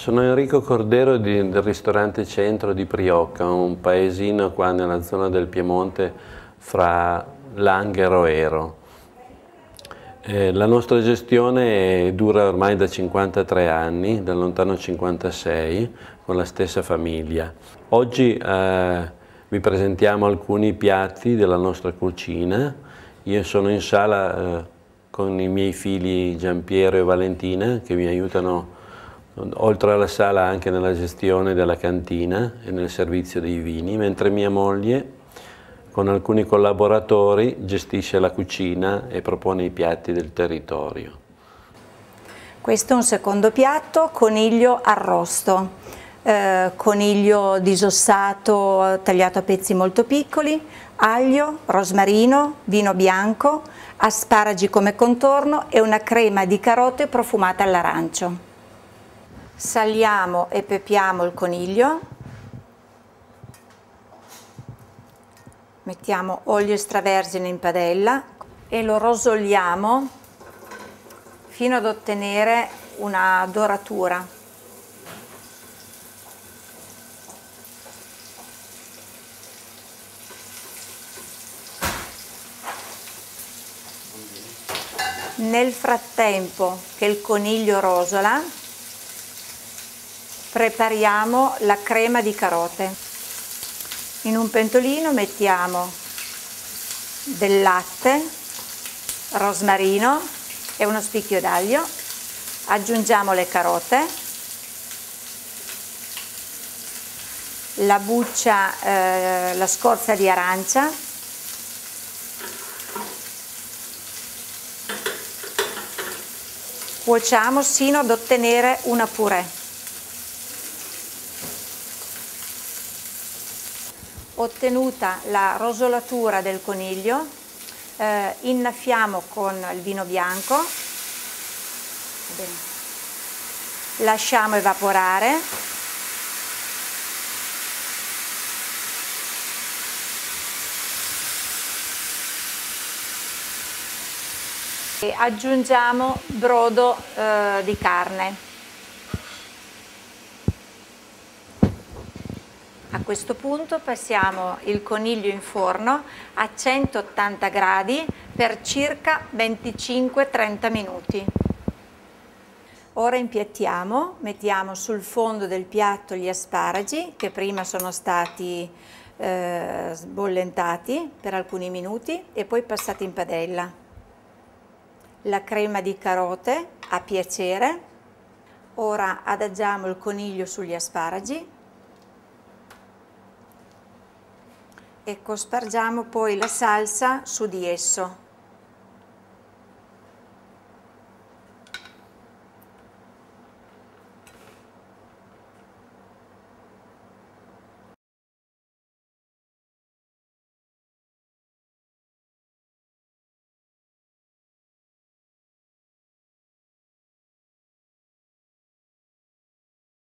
Sono Enrico Cordero del ristorante Centro di Priocca, un paesino qua nella zona del Piemonte fra Langhero e Ero. La nostra gestione dura ormai da 53 anni, dal lontano 56, con la stessa famiglia. Oggi vi presentiamo alcuni piatti della nostra cucina. Io sono in sala con i miei figli Giampiero e Valentina che mi aiutano oltre alla sala anche nella gestione della cantina e nel servizio dei vini, mentre mia moglie con alcuni collaboratori gestisce la cucina e propone i piatti del territorio. Questo è un secondo piatto, coniglio arrosto. Coniglio disossato tagliato a pezzi molto piccoli, aglio, rosmarino, vino bianco, asparagi come contorno e una crema di carote profumata all'arancio. Saliamo e pepiamo il coniglio, mettiamo olio extravergine in padella e lo rosoliamo fino ad ottenere una doratura. Nel frattempo che il coniglio rosola, prepariamo la crema di carote. In un pentolino mettiamo del latte, rosmarino e uno spicchio d'aglio, aggiungiamo le carote, la buccia, la scorza di arancia, cuociamo sino ad ottenere una purè. Ottenuta la rosolatura del coniglio, innaffiamo con il vino bianco, lasciamo evaporare e aggiungiamo brodo di carne. A questo punto passiamo il coniglio in forno a 180 gradi per circa 25-30 minuti. Ora impiattiamo, mettiamo sul fondo del piatto gli asparagi che prima sono stati sbollentati per alcuni minuti e poi passati in padella. La crema di carote a piacere. Ora adagiamo il coniglio sugli asparagi e cospargiamo poi la salsa su di esso.